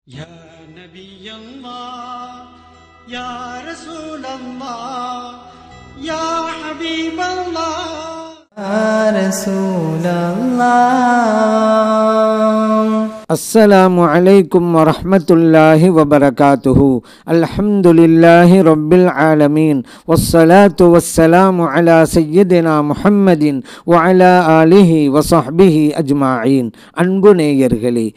يا نبي الله يا رسول الله يا حبيب الله يا رسول الله. السلام عليكم ورحمة الله وبركاته. الحمد لله رب العالمين والصلاة والسلام على سيدنا محمد وعلى آله وصحبه أجمعين. அன்பு நேயர்களே,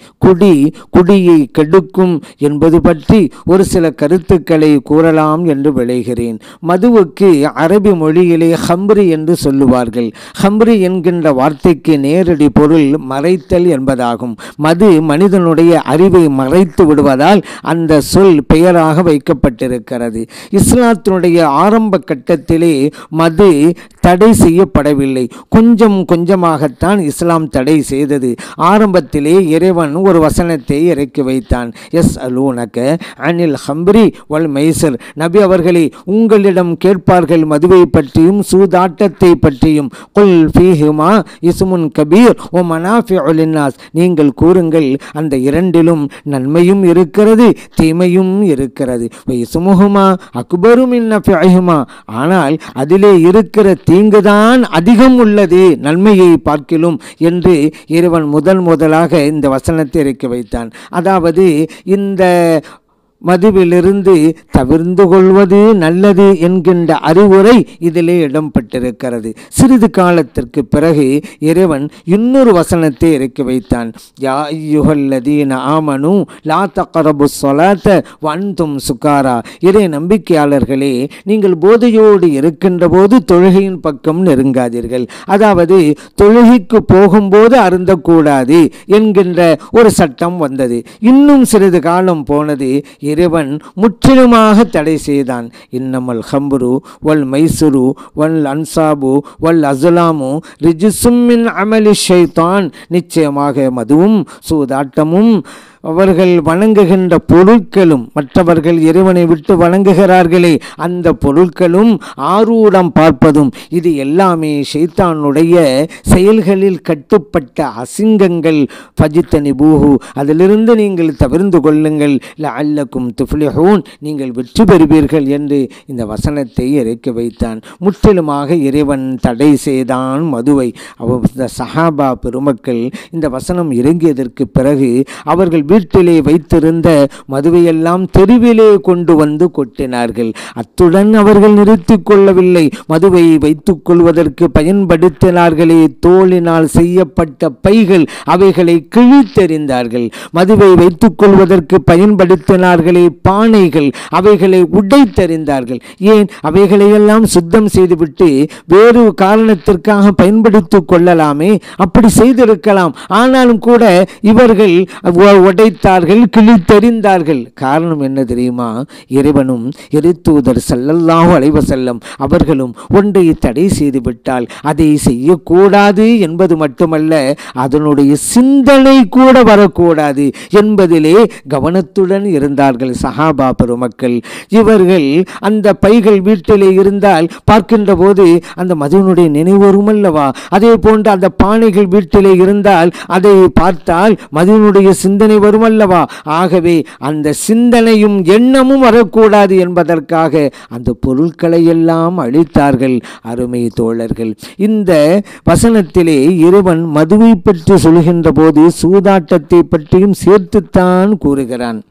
குடியை கெடுக்கும் என்பது பற்றி ஒரு சில கருத்துக்களை கூறலாம் என்று விளைகிறேன். மதுவுக்கு அரபி மொழியிலே ஹம்ரி என்று சொல்லுவார்கள். ஹம்ரி என்கின்ற வார்த்தைக்கு நேரடி பொருள் மறைத்தல் என்பதாகும். மது மனிதனுடைய அறிவை மறைத்து விடுவதால் அந்த சொல் பெயராக வைக்கப்பட்டிருக்கிறது. இஸ்லாத்தினுடைய ஆரம்ப கட்டத்திலே மது தடை செய்யப்படவில்லை. கொஞ்சம் கொஞ்சமாகத்தான் இஸ்லாம் தடை செய்தது. ஆரம்பத்திலே இறைவன் ஒரு வசனத்தை இறக்கி வைத்தான். எஸ் அலூனக அனில் ஹம்ரி வல் மைசர். நபி அவர்களே, உங்களிடம் கேட்பார்கள் மதுவை பற்றியும் சூதாட்டத்தை பற்றியும். குல் ஃபீஹிமா இஸ்முன் கபீர் வ மனாஃபிஉ லின்னாஸ். நீங்கள் கூறுங்கள், அந்த இரண்டிலும் நன்மையும் இருக்கிறது, தீமையும் இருக்கிறது. இஸ்முஹுமா அக்பரு மின் நஃபிஹிமா. ஆனால் அதிலே இருக்கிற தீங்குதான் அதிகம் உள்ளது நன்மையை பார்க்கிலும் என்று இறைவன் முதலாக இந்த வசனத்தை இறக்கி வைத்தான். அதாவது இந்த மதுவிலிருந்து தவிர்ந்து கொள்வது நல்லது என்கின்ற அறிவுரை இதிலே இடம்பெற்றிருக்கிறது. சிறிது காலத்திற்கு பிறகு இறைவன் இன்னொரு வசனத்தை இறக்கி வைத்தான். யா அய்யுஹல்லதீன ஆமனு லா தக்ரபுஸ் ஸலாத வஅன்தும் சுகாரா. இறை நம்பிக்கையாளர்களே, நீங்கள் போதையோடு இருக்கின்ற போது தொழுகையின் பக்கம் நெருங்காதீர்கள். அதாவது தொழுகைக்கு போகும்போது அருந்தக்கூடாது என்கின்ற ஒரு சட்டம் வந்தது. இன்னும் சிறிது காலம் போனது. இறைவன் முற்றிலுமாக தடை செய்தான். இன்னமல் ஹம்ரு வல் மைசுரு வல் அன்சாபு வல் அஸ்லாமு ரிஜ்சும் மின் அமலி ஷைத்தான். நிச்சயமாக மதுவும் சூதாட்டமும் அவர்கள் வணங்குகின்ற பொருட்களும், மற்றவர்கள் இறைவனை விட்டு வணங்குகிறார்களே அந்த பொருட்களும், ஆரூடம் பார்ப்பதும், இது எல்லாமே ஷைத்தானுடைய செயல்களில் கட்டுப்பட்ட அசிங்கங்கள். ஃபஜ்தனிபூஹு, அதிலிருந்து நீங்கள் தவிர்ந்து கொள்ளுங்கள். லஅல்லக்கும் துஃப்லிஹூன், நீங்கள் வெற்றி பெறுவீர்கள் என்று இந்த வசனத்தை இறக்கி வைத்தான். முற்றிலுமாக இறைவன் தடை செய்தான் மதுவை. இந்த சஹாபா பெருமக்கள் இந்த வசனம் இறங்கியதற்கு பிறகு அவர்கள் வீட்டிலே வைத்திருந்த மதுவையெல்லாம் தெருவிலே கொண்டு வந்து கொட்டினார்கள். அத்துடன் அவர்கள் நிறுத்தி கொள்ளவில்லை. மதுவை வைத்துக் கொள்வதற்கு பயன்படுத்தினார்களே தோலினால் செய்யப்பட்ட பைகள், அவைகளை கிழித்தெறிந்தார்கள். மதுவை வைத்துக் கொள்வதற்கு பயன்படுத்தினார்களே பானைகள், அவைகளை உடைத்தெறிந்தார்கள். ஏன்? அவைகளையெல்லாம் சுத்தம் செய்துவிட்டு வேறு காரணத்திற்காக பயன்படுத்திக் கொள்ளலாமே, அப்படி செய்திருக்கலாம். ஆனாலும் கூட இவர்கள் உடைத்தார்கள், கிழித்தெறிந்தார்கள். காரணம் என்ன தெரியுமா? இறைவனும் இறைத்தூதர் ஸல்லல்லாஹு அலைஹி வஸல்லம் அவர்களும் ஒன்றை தடை செய்து விட்டால் அதை செய்யக்கூடாது என்பது மட்டுமல்ல, அதனுடைய சிந்தனை கூட வரக்கூடாது என்பதிலே கவனத்துடன் இருந்தார்கள் சஹாபா பெருமக்கள். இவர்கள் அந்த பைகள் வீட்டிலே இருந்தால் பார்க்கின்ற போது அந்த மதுவினுடைய நினைவு வருமல்லவா, அதே போன்று அந்த பானைகள் வீட்டிலே இருந்தால் அதை பார்த்தால் மதுவினுடைய சிந்தனை வருமல்லவா. ஆகவே அந்த சிந்தனையும் எண்ணமும் வரக்கூடாது என்பதற்காக அந்த பொருட்களை எல்லாம் அழித்தார்கள். அருமை தோழர்கள், இந்த வசனத்திலே இறைவன் மதுவை பற்றி சொல்கின்ற போது சூதாட்டத்தை பற்றியும் சேர்த்துத்தான் கூறுகிறான்.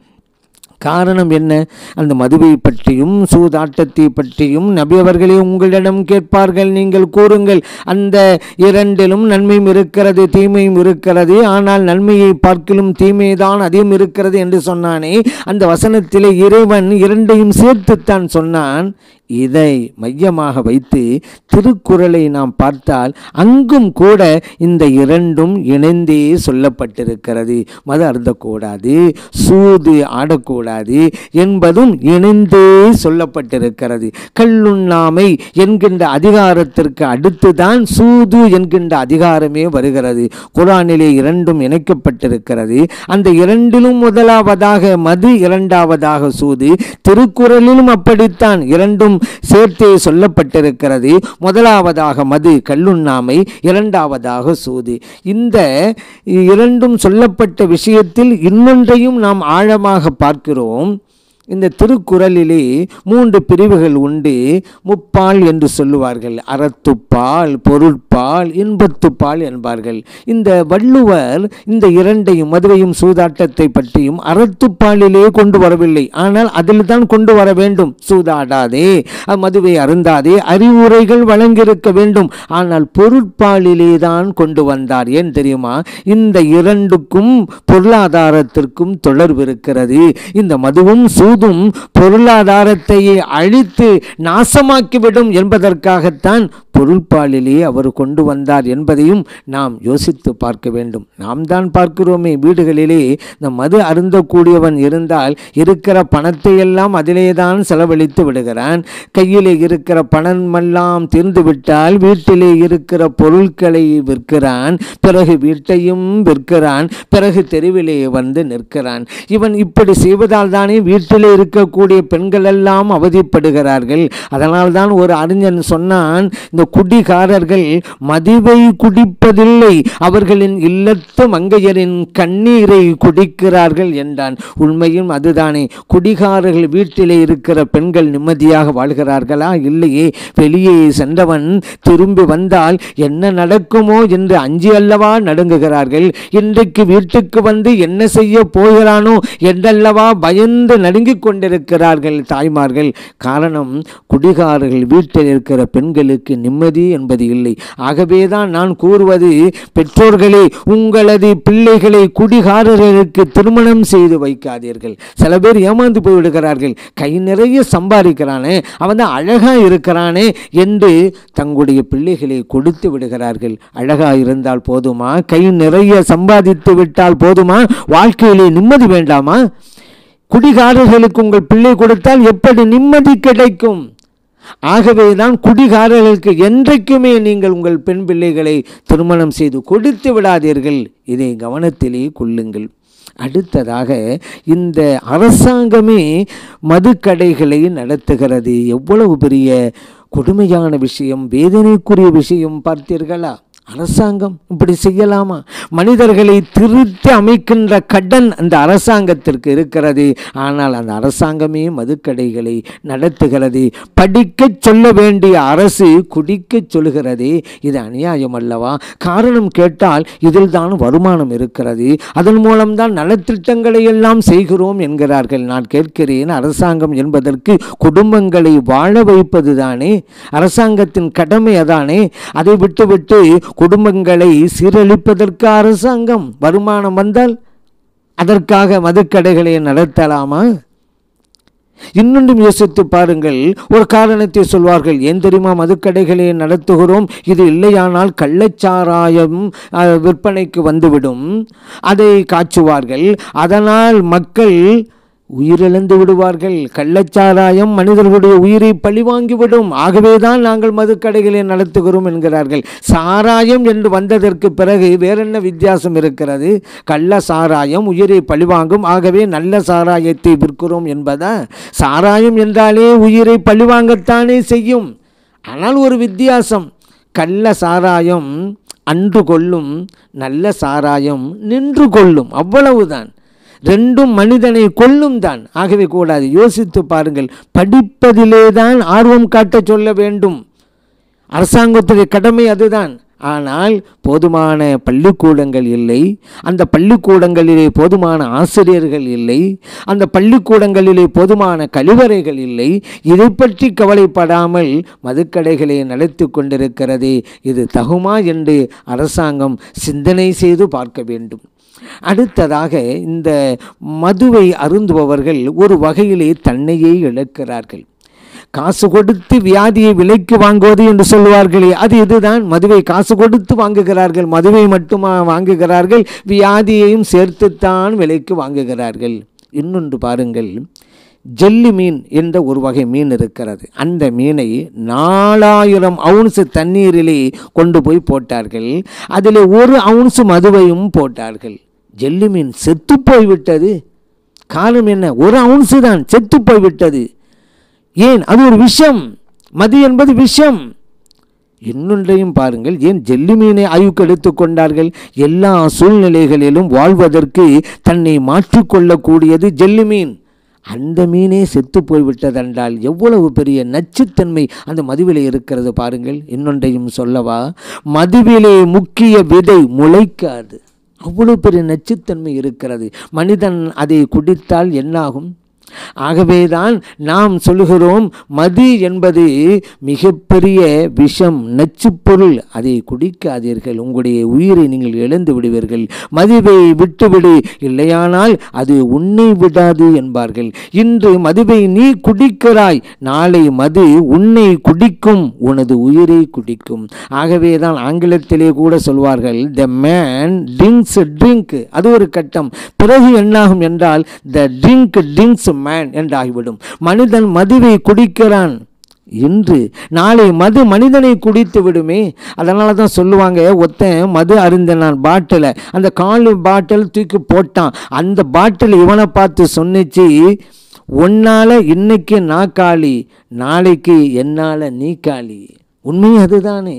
காரணம் என்ன? அந்த மதுவை பற்றியும் சூதாட்டத்தை பற்றியும் நபி அவர்களே, உங்களிடம் கேட்பார்கள், நீங்கள் கூறுங்கள், அந்த இரண்டிலும் நன்மையும் இருக்கிறது, தீமையும் இருக்கிறது. ஆனால் நன்மையை பார்க்கிலும் தீமைதான் அதிகம் இருக்கிறது என்று சொன்னானே, அந்த வசனத்திலே இறைவன் இரண்டையும் சேர்த்துத்தான் சொன்னான். இதை மையமாக வைத்து திருக்குறளை நாம் பார்த்தால் அங்கும் கூட இந்த இரண்டும் இணைந்தே சொல்லப்பட்டிருக்கிறது. மது அருந்தக்கூடாது, சூது ஆடக்கூடாது என்பதும் இணைந்தே சொல்லப்பட்டிருக்கிறது. கல்லுண்ணாமை என்கின்ற அதிகாரத்திற்கு அடுத்துதான் சூது என்கின்ற அதிகாரமே வருகிறது. குர்ஆனிலே இரண்டும் இணைக்கப்பட்டிருக்கிறது. அந்த இரண்டிலும் முதலாவதாக மது, இரண்டாவதாக சூது. திருக்குறளிலும் அப்படித்தான் இரண்டும் சேர்த்தே சொல்லப்பட்டிருக்கிறது. முதலாவதாக மது, கல்லுண்ணாமை, இரண்டாவதாக சூது. இந்த இரண்டும் சொல்லப்பட்ட விஷயத்தில் இன்னொன்றையும் நாம் ஆழமாக பார்க்கிறோம். இந்த திருக்குறளிலே 3 பிரிவுகள் உண்டு. முப்பால் என்று சொல்லுவார்கள். அறத்துப்பால், பொருட்பால், இன்பத்துப்பால் என்பார்கள். இந்த வள்ளுவர் இந்த இரண்டையும், மதுவையும் சூதாட்டத்தை பற்றியும் அறத்துப்பாலிலே கொண்டு வரவில்லை. ஆனால் அதில் தான் கொண்டு வர வேண்டும். சூதாடாதே, மதுவை அருந்தாதே, அறிவுரைகள் வழங்கியிருக்க வேண்டும். ஆனால் பொருட்பாலிலே தான் கொண்டு வந்தார். ஏன் தெரியுமா? இந்த இரண்டுக்கும் பொருளாதாரத்திற்கும் தொடர்பு இருக்கிறது. இந்த மதுவும் பொருளாதாரத்தை அழித்து நாசமாக்கிவிடும் என்பதற்காகத்தான் பொருள்பாலிலே அவர் கொண்டு வந்தார் என்பதையும் நாம் யோசித்து பார்க்க வேண்டும். நாம் தான் பார்க்கிறோமே, வீடுகளிலே இந்த மது அருந்தக்கூடியவன் இருந்தால் இருக்கிற பணத்தை எல்லாம் அதிலே தான் செலவழித்து விடுகிறான். கையிலே இருக்கிற பணமெல்லாம் தீர்ந்து விட்டால் வீட்டிலே இருக்கிற பொருட்களை விற்கிறான், பிறகு வீட்டையும் விற்கிறான், பிறகு தெருவிலே வந்து நிற்கிறான். இவன் இப்படி செய்வதால் தானே வீட்டிலே இருக்கக்கூடிய பெண்கள் எல்லாம் அவதிப்படுகிறார்கள். அதனால் தான் ஒரு அறிஞன் சொன்னான், இந்த குடிகாரர்கள் மதுவை குடிப்பதில்லை, அவர்களின் இல்லத்து மங்கையரின் கண்ணீரை குடிக்கிறார்கள் என்றான். உண்மையும் அதுதானே. குடிகாரர்கள் வீட்டிலே இருக்கிற பெண்கள் நிம்மதியாக வாழ்கிறார்களா? இல்லையே. வெளியே சென்றவன் திரும்பி வந்தால் என்ன நடக்குமோ என்று அஞ்சி அல்லவா நடுங்குகிறார்கள். இன்றைக்கு வீட்டுக்கு வந்து என்ன செய்ய போகிறானோ என்றல்லவா பயந்து நடுங்கிக் கொண்டிருக்கிறார்கள் தாய்மார்கள். காரணம், குடிகாரர்கள் வீட்டில் இருக்கிற பெண்களுக்கு நிம்மதி என்பது இல்லை. ஆகவேதான் நான் கூறுவது, பெற்றோர்களே, உங்களது பிள்ளைகளை குடிகாரர்களுக்கு திருமணம் செய்து வைக்காதீர்கள். சில பேர் ஏமாந்து போய்விடுகிறார்கள். கை நிறைய சம்பாதிக்கிறானே, அவன் தான் அழகா இருக்கிறானே என்று தங்களுடைய பிள்ளைகளை கொடுத்து விடுகிறார்கள். அழகா இருந்தால் போதுமா? கை நிறைய சம்பாதித்து விட்டால் போதுமா? வாழ்க்கையிலே நிம்மதி வேண்டாமா? குடிகாரர்களுக்கு உங்கள் பிள்ளை கொடுத்தால் எப்படி நிம்மதி கிடைக்கும்? ஆகவேதான் குடிகாரர்களுக்கு என்றைக்குமே நீங்கள் உங்கள் பெண் பிள்ளைகளை திருமணம் செய்து கொடுத்து விடாதீர்கள். இதை கவனத்திலே கொள்ளுங்கள். அடுத்ததாக, இந்த அரசாங்கமே மதுக்கடைகளை நடத்துகிறது. எவ்வளவு பெரிய கொடுமையான விஷயம், வேதனைக்குரிய விஷயம் பார்த்தீர்களா? அரசாங்கம் இப்படி செய்யலாமா? மனிதர்களை திருத்தி அமைக்கின்ற கடன் அந்த அரசாங்கத்திற்கு இருக்கிறது. ஆனால் அந்த அரசாங்கமே மதுக்கடைகளை நடத்துகிறது. படிக்க சொல்ல வேண்டிய அரசு குடிக்க சொல்கிறது. இது அநியாயம் அல்லவா? காரணம் கேட்டால் இதில் தான் வருமானம் இருக்கிறது, அதன் மூலம்தான் நலத்திட்டங்களை எல்லாம் செய்கிறோம் என்கிறார்கள். நான் கேட்கிறேன், அரசாங்கம் என்பதற்கு குடும்பங்களை வாழ வைப்பது தானே அரசாங்கத்தின் கடமை. அதானே. அதை விட்டுவிட்டு குடும்பங்களை சீரழிப்பதற்கு அரசாங்கம் வருமானம் வந்தால் அதற்காக மதுக்கடைகளை நடத்தலாமா? இன்னொன்றும் யோசித்து பாருங்கள். ஒரு காரணத்தை சொல்வார்கள். ஏன் தெரியுமா மதுக்கடைகளை நடத்துகிறோம்? இது இல்லையானால் கள்ளச்சாராயம் விற்பனைக்கு வந்துவிடும், அதை காய்ச்சுவார்கள், அதனால் மக்கள் உயிரிழந்து விடுவார்கள். கள்ளச்சாராயம் மனிதர்களுடைய உயிரை பழிவாங்கிவிடும். ஆகவேதான் நாங்கள் மதுக்கடைகளை நடத்துகிறோம் என்கிறார்கள். சாராயம் என்று வந்ததற்கு பிறகு வேறென்ன வித்தியாசம் இருக்கிறது? கள்ள சாராயம் உயிரை பழிவாங்கும், ஆகவே நல்ல சாராயத்தை விற்கிறோம் என்பதா? சாராயம் என்றாலே உயிரை பழிவாங்கத்தானே செய்யும். ஆனால் ஒரு வித்தியாசம், கள்ள சாராயம் அன்று கொள்ளும், நல்ல சாராயம் நின்று கொள்ளும். அவ்வளவுதான். ரெண்டும் மனிதனை கொல்லும் தான். ஆகவே கூடாது. யோசித்து பாருங்கள். படிப்பதிலே தான் ஆர்வம் காட்ட சொல்ல வேண்டும். அரசாங்கத்துடைய கடமை அதுதான். ஆனால் போதுமான பள்ளிக்கூடங்கள் இல்லை, அந்த பள்ளிக்கூடங்களிலே போதுமான ஆசிரியர்கள் இல்லை, அந்த பள்ளிக்கூடங்களிலே போதுமான கழிவறைகள் இல்லை. இதை பற்றி கவலைப்படாமல் மதுக்கடைகளை நடத்தி கொண்டிருக்கிறது. இது தகுமா என்று அரசாங்கம் சிந்தனை செய்து பார்க்க வேண்டும். அடுத்ததாக, இந்த மதுவை அருந்துபவர்கள் ஒரு வகையிலே தன்னையே இழக்கிறார்கள். காசு கொடுத்து வியாதியை விலைக்கு வாங்குவது என்று சொல்லுவார்களே, அது இதுதான். மதுவை காசு கொடுத்து வாங்குகிறார்கள். மதுவை மட்டுமா வாங்குகிறார்கள், வியாதியையும் சேர்த்துத்தான் விலைக்கு வாங்குகிறார்கள். இன்னொன்று பாருங்கள், ஜெல்லி மீன் என்ற ஒரு வகை மீன் இருக்கிறது. அந்த மீனை 4000 அவுன்ஸ் தண்ணீரிலே கொண்டு போய் போட்டார்கள். அதில் 1 அவுன்ஸ் மதுவையும் போட்டார்கள். ஜெல்லி மீன் செத்து போய்விட்டது. காரணம் என்ன? 1 அவுன்ஸ் தான் செத்து போய்விட்டது. ஏன்? அது ஒரு விஷம். மது என்பது விஷம். இன்னொன்றையும் பாருங்கள், ஏன் ஜெல்லி மீனை ஆய்வுக்கு எடுத்துக்கொண்டார்கள்? எல்லா சூழ்நிலைகளிலும் வாழ்வதற்கு தன்னை மாற்றிக்கொள்ளக்கூடியது ஜெல்லி மீன். அந்த மீனே செத்து போய்விட்டதென்றால் எவ்வளவு பெரிய நச்சுத்தன்மை அந்த மதுவிலே இருக்கிறது பாருங்கள். இன்னொன்றையும் சொல்லவா, மதுவிலே முக்கிய விதை முளைக்காது. அவ்வளவு பெரிய நச்சுத்தன்மை இருக்கிறது. மனிதன் அதை குடித்தால் என்னாகும்? ஆகவேதான் நாம் சொல்லுகிறோம், மது என்பது மிகப்பெரிய விஷம், நச்சுப்பொருள். அதை குடிக்காதீர்கள், உங்களுடைய உயிரை நீங்கள் இழந்து விடுவீர்கள். மதுவை விட்டுவிடு, இல்லையானால் அது உன்னை விடாது என்பார்கள். இன்று மதுவை நீ குடிக்கிறாய், நாளை மது உன்னை குடிக்கும், உனது உயிரை குடிக்கும். ஆகவேதான் ஆங்கிலத்திலே கூட சொல்வார்கள், த மேன் ட்ரிங்க்ஸ் ட்ரிங்க். அது ஒரு கட்டம். பிறகு என்னாகும் என்றால் த ட்ரிங்க் ட்ரிங்க்ஸ் மேன் என்றாகிவிடும். மனிதன் மதுவை குடிக்கிறான் இன்று, நாளை மது மனிதனை குடித்து விடுமே. அதனால தான் சொல்லுவாங்க, ஒருத்தன் மது அருந்தினான் பாட்டில், அந்த காலு பாட்டில் தூக்கி போட்டான். அந்த பாட்டில் இவனை பார்த்து சொன்னிச்சு, உன்னால இன்னைக்கு நான் காலி, நாளைக்கு என்னால நீ காலி. உண்மை அதுதானே.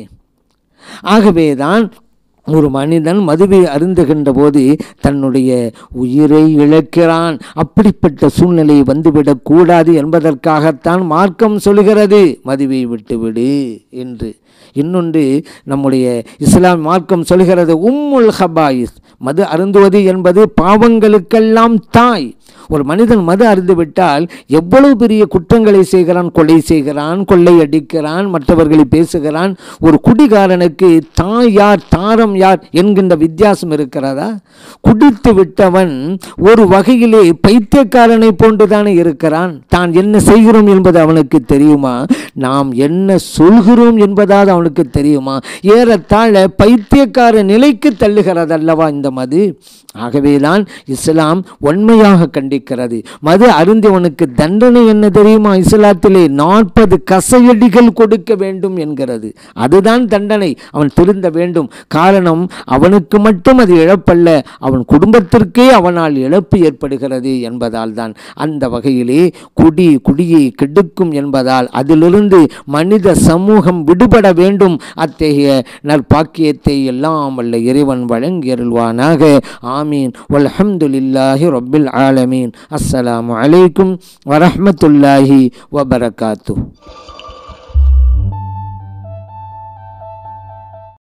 ஆகவேதான் ஒரு மனிதன் மதுவை அருந்துகின்ற போது தன்னுடைய உயிரை இழக்கிறான். அப்படிப்பட்ட சூழ்நிலை வந்துவிடக் கூடாது என்பதற்காகத்தான் மார்க்கம் சொல்கிறது, மதுவை விட்டுவிடு என்று. இன்னொன்று, நம்முடைய இஸ்லாம் மார்க்கம் சொல்கிறது, உம்முல் ஹபாயிஸ். மது அருந்துவது என்பது பாவங்களுக்கெல்லாம் தாய். ஒரு மனிதன் மது அருந்துவிட்டால் எவ்வளவு பெரிய குற்றங்களை செய்கிறான். கொலை செய்கிறான், கொள்ளை அடிக்கிறான், மற்றவர்களை பேசுகிறான். ஒரு குடிகாரனுக்கு தாய் யார் தாரம் யார் என்கின்ற வித்தியாசம் இருக்கிறதா? குடித்து விட்டவன் ஒரு வகையிலே பைத்தியக்காரனை போன்றுதானே இருக்கிறான். தான் என்ன செய்கிறோம் என்பது அவனுக்கு தெரியுமா? நாம் என்ன சொல்கிறோம் என்பதாவது அவனுக்கு தெரியுமா? ஏறத்தாழ பைத்தியக்கார நிலைக்கு தள்ளுகிறதல்லவா இந்த மது. ஆகவேதான் இஸ்லாம் உண்மையாக கண்டிக்கிறது. மது அருந்தியவனுக்கு தண்டனை என்ன தெரியுமா? இஸ்லாத்திலே 40 கசையடிகள் கொடுக்க வேண்டும் என்கிறது. அதுதான் தண்டனை. அவன் திருந்த வேண்டும். காரணம், அவனுக்கு மட்டும் அது இழப்பல்ல, அவன் குடும்பத்திற்கே அவனால் இழப்பு ஏற்படுகிறது என்பதால் தான். அந்த வகையிலே குடியை கெடுக்கும் என்பதால் அதிலிருந்து மனித சமூகம் விடுபட வேண்டும். அத்தகைய நற்பாக்கியத்தை எல்லாம் வல்ல இறைவன் வழங்கியருள்வானாக. ஆமீன். வல்ஹம்துலில்லாஹி ரப்பில் ஆலமீன். அஸ்ஸலாமு அலைக்கும் வரஹ்மத்துல்லாஹி வபரகாத்துஹு.